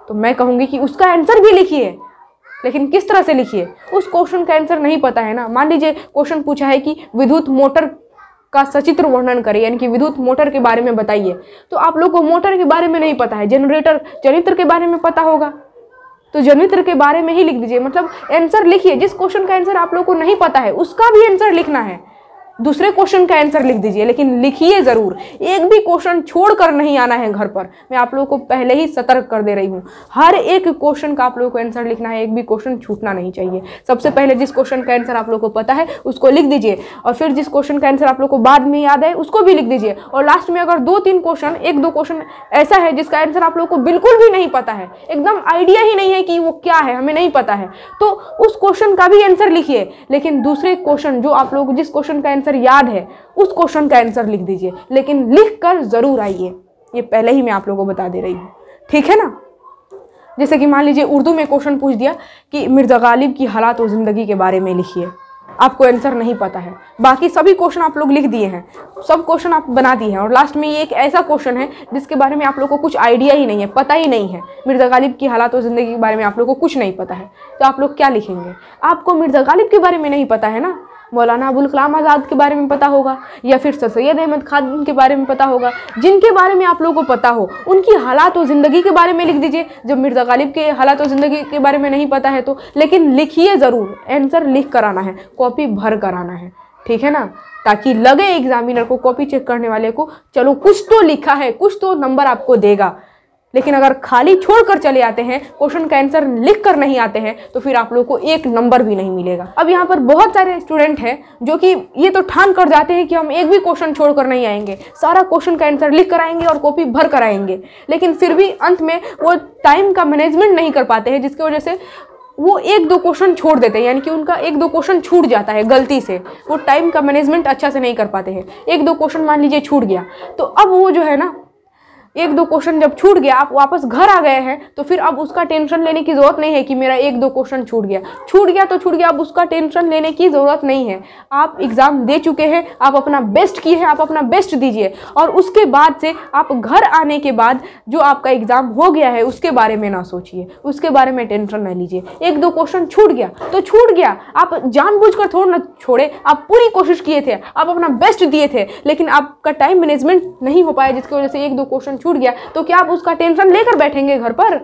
तो मैं कहूँगी कि उसका आंसर भी लिखिए, लेकिन किस तरह से लिखिए। उस क्वेश्चन का आंसर नहीं पता है ना, मान लीजिए क्वेश्चन पूछा है कि विद्युत मोटर का सचित्र वर्णन करें, यानी कि विद्युत मोटर के बारे में बताइए, तो आप लोग को मोटर के बारे में नहीं पता है, जनरेटर जनित्र के बारे में पता होगा, तो जनित्र के बारे में ही लिख दीजिए। मतलब आंसर लिखिए, जिस क्वेश्चन का आंसर आप लोग को नहीं पता है उसका भी आंसर लिखना है, दूसरे क्वेश्चन का आंसर लिख दीजिए, लेकिन लिखिए जरूर। एक भी क्वेश्चन छोड़कर नहीं आना है घर पर, मैं आप लोगों को पहले ही सतर्क कर दे रही हूँ। हर एक क्वेश्चन का आप लोगों को आंसर लिखना है, एक भी क्वेश्चन छूटना नहीं चाहिए। सबसे पहले जिस क्वेश्चन का आंसर आप लोगों को पता है उसको लिख दीजिए, और फिर जिस क्वेश्चन का आंसर आप लोग को बाद में याद है उसको भी लिख दीजिए। और लास्ट में अगर दो तीन क्वेश्चन, एक दो क्वेश्चन ऐसा है जिसका आंसर आप लोग को बिल्कुल भी नहीं पता है, एकदम आइडिया ही नहीं है कि वो क्या है, हमें नहीं पता है, तो उस क्वेश्चन का भी आंसर लिखिए। लेकिन दूसरे क्वेश्चन जो आप लोग जिस क्वेश्चन का आंसर याद है उस क्वेश्चन का आंसर लिख दीजिए, लेकिन लिख कर जरूर आइए। ये पहले ही मैं आप लोगों को बता दे रही हूँ, ठीक है ना। जैसे कि मान लीजिए उर्दू में क्वेश्चन पूछ दिया कि मिर्जा गालिब की हालात और जिंदगी के बारे में लिखिए, आपको आंसर नहीं पता है, बाकी सभी क्वेश्चन आप लोग लिख दिए हैं, सब क्वेश्चन आप बना दिए हैं, और लास्ट में ये एक ऐसा क्वेश्चन है जिसके बारे में आप लोग को कुछ आइडिया ही नहीं है, पता ही नहीं है, मिर्जा गालिब की हालात और ज़िंदगी के बारे में आप लोग को कुछ नहीं पता है, तो आप लोग क्या लिखेंगे। आपको मिर्जा गालिब के बारे में नहीं पता है ना, मौलाना अबुल कलाम आज़ाद के बारे में पता होगा, या फिर सर सैयद अहमद खान के बारे में पता होगा। जिनके बारे में आप लोगों को पता हो उनकी हालात और ज़िंदगी के बारे में लिख दीजिए। जब मिर्ज़ा गालिब के हालात और ज़िंदगी के बारे में नहीं पता है तो, लेकिन लिखिए ज़रूर, आंसर लिख कर आना है, कॉपी भर कर आना है, ठीक है ना, ताकि लगे एग्जामिनर को, कॉपी चेक करने वाले को, चलो कुछ तो लिखा है, कुछ तो नंबर आपको देगा। लेकिन अगर खाली छोड़कर चले आते हैं, क्वेश्चन का आंसर लिख कर नहीं आते हैं, तो फिर आप लोग को एक नंबर भी नहीं मिलेगा। अब यहाँ पर बहुत सारे स्टूडेंट हैं जो कि ये तो ठान कर जाते हैं कि हम एक भी क्वेश्चन छोड़कर नहीं आएंगे, सारा क्वेश्चन का आंसर लिख कर आएंगे और कॉपी भर कर आएंगे, लेकिन फिर भी अंत में वो टाइम का मैनेजमेंट नहीं कर पाते हैं, जिसकी वजह से वो एक दो क्वेश्चन छोड़ देते हैं, यानी कि उनका एक दो क्वेश्चन छूट जाता है गलती से, वो टाइम का मैनेजमेंट अच्छा से नहीं कर पाते हैं। एक दो क्वेश्चन मान लीजिए छूट गया, तो अब वो जो है ना, एक दो क्वेश्चन जब छूट गया, आप वापस घर आ गए हैं, तो फिर अब उसका टेंशन लेने की ज़रूरत नहीं है कि मेरा एक दो क्वेश्चन छूट गया, छूट गया तो छूट गया, अब उसका टेंशन लेने की ज़रूरत नहीं है। आप एग्ज़ाम दे चुके हैं, आप अपना बेस्ट किए हैं, आप अपना बेस्ट दीजिए, और उसके बाद से आप घर आने के बाद जो आपका एग्ज़ाम हो गया है उसके बारे में ना सोचिए, उसके बारे में टेंशन ना लीजिए। एक दो क्वेश्चन छूट गया तो छूट गया, आप जानबूझकर थोड़ा ना छोड़े, आप पूरी कोशिश किए थे, आप अपना बेस्ट दिए थे, लेकिन आपका टाइम मैनेजमेंट नहीं हो पाया, जिसकी वजह से एक दो क्वेश्चन छूट गया, तो क्या आप उसका टेंशन लेकर बैठेंगे घर पर।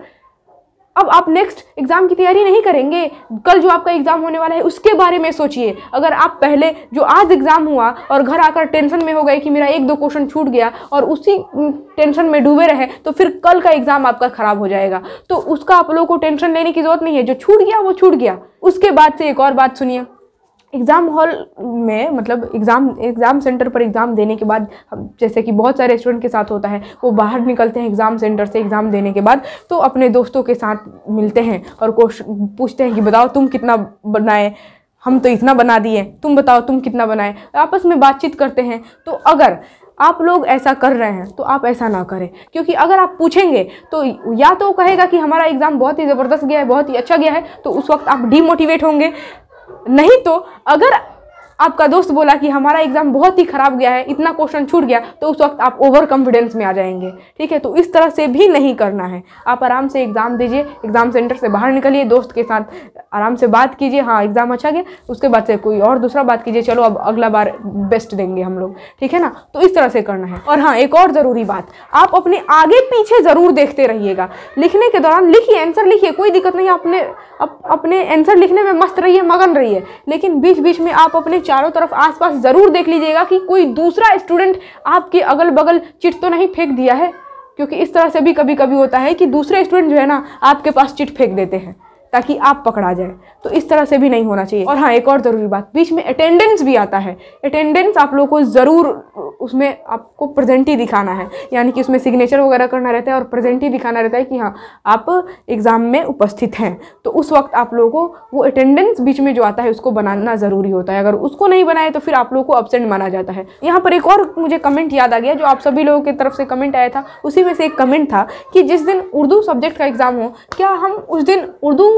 अब आप नेक्स्ट एग्जाम की तैयारी नहीं करेंगे, कल जो आपका एग्जाम होने वाला है उसके बारे में सोचिए। अगर आप पहले जो आज एग्जाम हुआ और घर आकर टेंशन में हो गए कि मेरा एक दो क्वेश्चन छूट गया और उसी टेंशन में डूबे रहे, तो फिर कल का एग्जाम आपका खराब हो जाएगा। तो उसका आप लोगों को टेंशन लेने की जरूरत नहीं है, जो छूट गया वो छूट गया। उसके बाद से एक और बात सुनिए, एग्ज़ाम हॉल में, मतलब एग्ज़ाम एग्ज़ाम सेंटर पर एग्ज़ाम देने के बाद, जैसे कि बहुत सारे स्टूडेंट के साथ होता है, वो बाहर निकलते हैं एग्ज़ाम सेंटर से एग्ज़ाम देने के बाद, तो अपने दोस्तों के साथ मिलते हैं और क्वेश्चन पूछते हैं कि बताओ तुम कितना बनाए, हम तो इतना बना दिए, तुम बताओ तुम कितना बनाए, आपस में बातचीत करते हैं। तो अगर आप लोग ऐसा कर रहे हैं तो आप ऐसा ना करें, क्योंकि अगर आप पूछेंगे तो या तो कहेगा कि हमारा एग्ज़ाम बहुत ही ज़बरदस्त गया है, बहुत ही अच्छा गया है, तो उस वक्त आप डीमोटिवेट होंगे। नहीं तो अगर आपका दोस्त बोला कि हमारा एग्जाम बहुत ही खराब गया है, इतना क्वेश्चन छूट गया, तो उस वक्त आप ओवर कॉन्फिडेंस में आ जाएंगे, ठीक है। तो इस तरह से भी नहीं करना है, आप आराम से एग्जाम दीजिए, एग्जाम सेंटर से बाहर निकलिए, दोस्त के साथ आराम से बात कीजिए, हाँ एग्जाम अच्छा गया, उसके बाद से कोई और दूसरा बात कीजिए, चलो अब अगला बार बेस्ट देंगे हम लोग, ठीक है ना। तो इस तरह से करना है। और हाँ, एक और ज़रूरी बात, आप अपने आगे पीछे ज़रूर देखते रहिएगा, लिखने के दौरान लिखिए, आंसर लिखिए, कोई दिक्कत नहीं, अपने अप, अपने आंसर लिखने में मस्त रहिए, मगन रहिए, लेकिन बीच बीच में आप अपने चारों तरफ आसपास जरूर देख लीजिएगा कि कोई दूसरा स्टूडेंट आपके अगल बगल चिट तो नहीं फेंक दिया है, क्योंकि इस तरह से भी कभी कभी होता है कि दूसरे स्टूडेंट जो है ना आपके पास चिट फेंक देते हैं ताकि आप पकड़ा जाए, तो इस तरह से भी नहीं होना चाहिए। और हाँ, एक और ज़रूरी बात, बीच में अटेंडेंस भी आता है। अटेंडेंस आप लोगों को ज़रूर उसमें आपको प्रेजेंट ही दिखाना है, यानी कि उसमें सिग्नेचर वगैरह करना रहता है और प्रेजेंट ही दिखाना रहता है कि हाँ आप एग्ज़ाम में उपस्थित हैं। तो उस वक्त आप लोगों को वो अटेंडेंस बीच में जो आता है उसको बनाना ज़रूरी होता है, अगर उसको नहीं बनाए तो फिर आप लोगों को एब्सेंट माना जाता है। यहाँ पर एक और मुझे कमेंट याद आ गया, जो आप सभी लोगों की तरफ से कमेंट आया था, उसी में से एक कमेंट था कि जिस दिन उर्दू सब्जेक्ट का एग्ज़ाम हो, क्या हम उस दिन उर्दू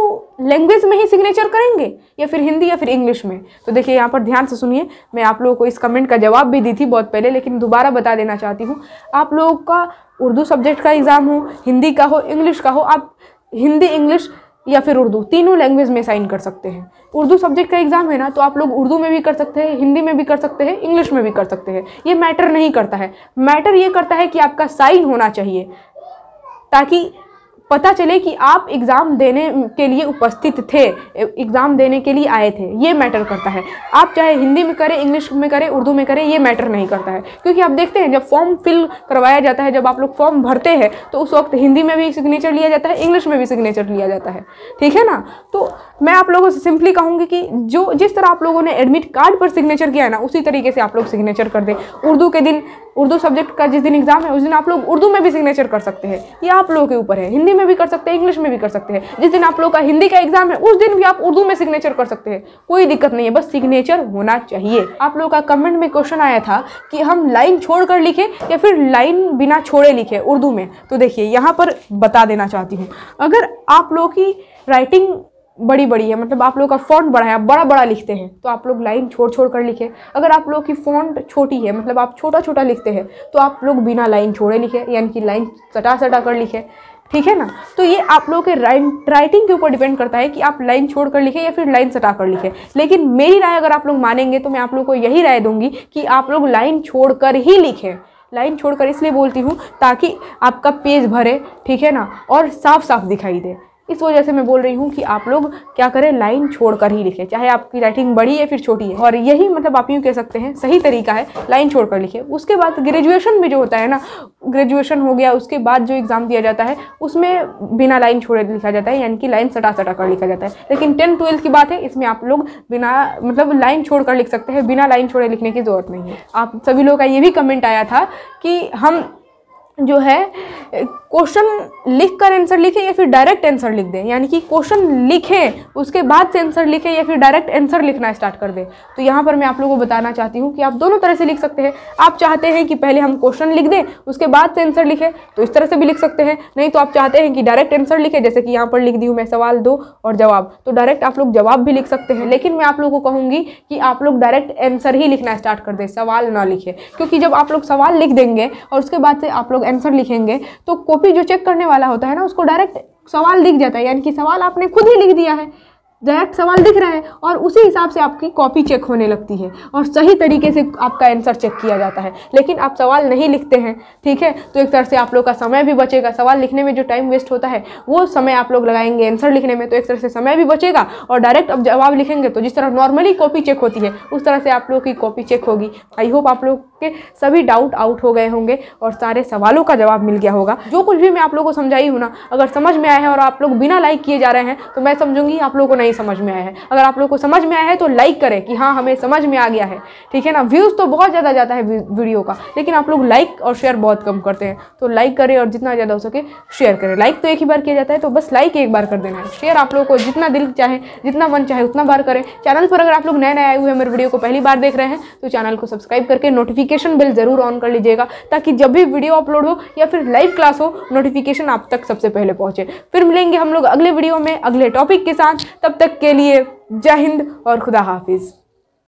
लैंग्वेज में ही सिग्नेचर करेंगे या फिर हिंदी या फिर इंग्लिश में? तो देखिए यहाँ पर ध्यान से सुनिए, मैं आप लोगों को इस कमेंट का जवाब भी दी थी बहुत पहले, लेकिन दोबारा बता देना चाहती हूँ। आप लोगों का उर्दू सब्जेक्ट का एग्ज़ाम हो, हिंदी का हो, इंग्लिश का हो, आप हिंदी, इंग्लिश या फिर उर्दू तीनों लैंग्वेज में साइन कर सकते हैं। उर्दू सब्जेक्ट का एग्जाम है ना, तो आप लोग उर्दू में भी कर सकते हैं, हिंदी में भी कर सकते हैं, इंग्लिश में भी कर सकते हैं। ये मैटर नहीं करता है। मैटर ये करता है कि आपका साइन होना चाहिए, ताकि पता चले कि आप एग्ज़ाम देने के लिए उपस्थित थे, एग्ज़ाम देने के लिए आए थे। ये मैटर करता है। आप चाहे हिंदी में करें, इंग्लिश में करें, उर्दू में करें, ये मैटर नहीं करता है। क्योंकि आप देखते हैं जब फॉर्म फिल करवाया जाता है, जब आप लोग फॉर्म भरते हैं, तो उस वक्त हिंदी में भी सिग्नेचर लिया जाता है, इंग्लिश में भी सिग्नेचर लिया जाता है। ठीक है ना? तो मैं आप लोगों से सिंपली कहूँगी कि जो जिस तरह आप लोगों ने एडमिट कार्ड पर सिग्नेचर किया है ना, उसी तरीके से आप लोग सिग्नेचर कर दें। उर्दू के दिन, उर्दू सब्जेक्ट का जिस दिन एग्जाम है, उस दिन आप लोग उर्दू में भी सिग्नेचर कर सकते हैं। ये आप लोगों के ऊपर है। हिंदी में भी कर सकते हैं, इंग्लिश में भी कर सकते हैं। जिस दिन आप लोग का हिंदी का एग्जाम है, उस दिन भी आप उर्दू में सिग्नेचर कर सकते हैं। कोई दिक्कत नहीं है, बस सिग्नेचर होना चाहिए। आप लोगों का कमेंट में क्वेश्चन आया था कि हम लाइन छोड़कर लिखें या फिर लाइन बिना छोड़े लिखें उर्दू में। तो देखिए यहाँ पर बता देना चाहती हूँ, अगर आप लोगों की राइटिंग बड़ी बड़ी है, मतलब आप लोग का फॉन्ट बड़ा है, आप बड़ा बड़ा लिखते हैं, तो आप लोग लाइन छोड़ छोड़ कर लिखें। अगर आप लोग की फॉन्ट छोटी है, मतलब आप छोटा छोटा लिखते हैं, तो आप लोग बिना लाइन छोड़े लिखें, यानी कि लाइन सटा सटा कर लिखें। ठीक है ना? तो ये आप लोगों के राइटिंग के ऊपर डिपेंड करता है कि आप लाइन छोड़ कर लिखें या फिर लाइन सटा कर लिखें। लेकिन मेरी राय अगर आप लोग मानेंगे, तो मैं आप लोग को यही राय दूंगी कि आप लोग लाइन छोड़ कर ही लिखें। लाइन छोड़कर इसलिए बोलती हूँ ताकि आपका पेज भरे, ठीक है ना, और साफ साफ दिखाई दे। इस वजह से मैं बोल रही हूँ कि आप लोग क्या करें, लाइन छोड़कर ही लिखें, चाहे आपकी राइटिंग बड़ी है फिर छोटी है। और यही मतलब आप यूँ कह सकते हैं सही तरीका है, लाइन छोड़कर लिखें। उसके बाद ग्रेजुएशन में जो होता है ना, ग्रेजुएशन हो गया, उसके बाद जो एग्ज़ाम दिया जाता है उसमें बिना लाइन छोड़े लिखा जाता है, यानी कि लाइन सटा सटा कर लिखा जाता है। लेकिन टेंथ ट्वेल्थ की बात है, इसमें आप लोग बिना मतलब लाइन छोड़ कर लिख सकते हैं, बिना लाइन छोड़े लिखने की ज़रूरत नहीं है। आप सभी लोगों का ये भी कमेंट आया था कि हम जो है क्वेश्चन लिख कर आंसर लिखें या फिर डायरेक्ट आंसर लिख दें, यानी कि क्वेश्चन लिखें उसके बाद से आंसर लिखें या फिर डायरेक्ट आंसर लिखना स्टार्ट कर दें। तो यहाँ पर मैं आप लोगों को बताना चाहती हूँ कि आप दोनों तरह से लिख सकते हैं। आप चाहते हैं कि पहले हम क्वेश्चन लिख दें उसके बाद से आंसर लिखें, तो इस तरह से भी लिख सकते हैं। नहीं तो आप चाहते हैं कि डायरेक्ट आंसर लिखें, जैसे कि यहाँ पर लिख दी हूँ मैं, सवाल दो और जवाब, तो डायरेक्ट आप लोग जवाब भी लिख सकते हैं। लेकिन मैं आप लोगों को कहूँगी कि आप लोग डायरेक्ट आंसर ही लिखना स्टार्ट कर दें, सवाल ना लिखें। क्योंकि जब आप लोग सवाल लिख देंगे और उसके बाद से आप लोग आंसर लिखेंगे, तो कॉपी जो चेक करने वाला होता है ना, उसको डायरेक्ट सवाल दिख जाता है, यानी कि सवाल आपने खुद ही लिख दिया है, डायरेक्ट सवाल दिख रहा है और उसी हिसाब से आपकी कॉपी चेक होने लगती है और सही तरीके से आपका आंसर चेक किया जाता है। लेकिन आप सवाल नहीं लिखते हैं, ठीक है, तो एक तरह से आप लोग का समय भी बचेगा। सवाल लिखने में जो टाइम वेस्ट होता है वो समय आप लोग लगाएंगे आंसर लिखने में, तो एक तरह से समय भी बचेगा। और डायरेक्ट अब जवाब लिखेंगे तो जिस तरह नॉर्मली कॉपी चेक होती है उस तरह से आप लोग की कॉपी चेक होगी। आई होप आप लोग के सभी डाउट आउट हो गए होंगे और सारे सवालों का जवाब मिल गया होगा। जो कुछ भी मैं आप लोगों को समझाई हूँ ना, अगर समझ में आया है और आप लोग बिना लाइक किए जा रहे हैं तो मैं समझूंगी आप लोगों को नहीं समझ में आया है। अगर आप लोग को समझ में आया है तो लाइक करें कि हाँ हमें समझ में आ गया है, ठीक है ना। व्यूज़ तो बहुत ज़्यादा जाता है वीडियो का, लेकिन आप लोग लाइक और शेयर बहुत कम करते हैं। तो लाइक करें और जितना ज़्यादा हो सके शेयर करें। लाइक तो एक ही बार किया जाता है, तो बस लाइक एक बार कर देना है। शेयर आप लोग को जितना दिल चाहे, जितना मन चाहे उतना बार करें। चैनल पर अगर आप लोग नए नए आए हुए हैं, मेरे वीडियो को पहली बार देख रहे हैं, तो चैनल को सब्सक्राइब करके नोटिफिकेशन बेल जरूर ऑन कर लीजिएगा, ताकि जब भी वीडियो अपलोड हो या फिर लाइव क्लास हो, नोटिफिकेशन आप तक सबसे पहले पहुंचे। फिर मिलेंगे हम लोग अगले वीडियो में अगले टॉपिक के साथ। तब तक के लिए जय हिंद और खुदा हाफिज।